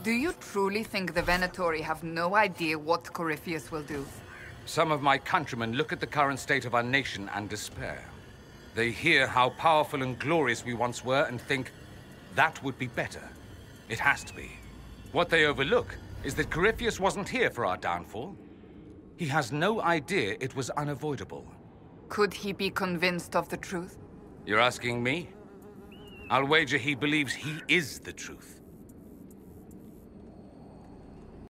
Do you truly think the Venatori have no idea what Corypheus will do? Some of my countrymen look at the current state of our nation and despair. They hear how powerful and glorious we once were and think, that would be better. It has to be. What they overlook is that Corypheus wasn't here for our downfall. He has no idea it was unavoidable. Could he be convinced of the truth? You're asking me? I'll wager he believes he is the truth.